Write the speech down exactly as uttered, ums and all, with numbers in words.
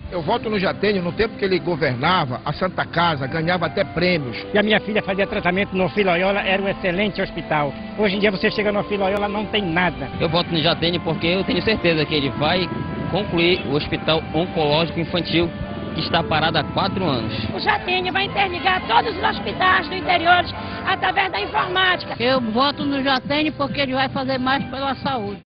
Eu voto no Jatene. No tempo que ele governava, a Santa Casa ganhava até prêmios. E a minha filha fazia tratamento no Filóiola, era um excelente hospital. Hoje em dia você chega no Filóiola, não tem nada. Eu voto no Jatene porque eu tenho certeza que ele vai concluir o Hospital Oncológico Infantil, que está parado há quatro anos. O Jatene vai interligar todos os hospitais do interior através da informática. Eu voto no Jatene porque ele vai fazer mais pela saúde.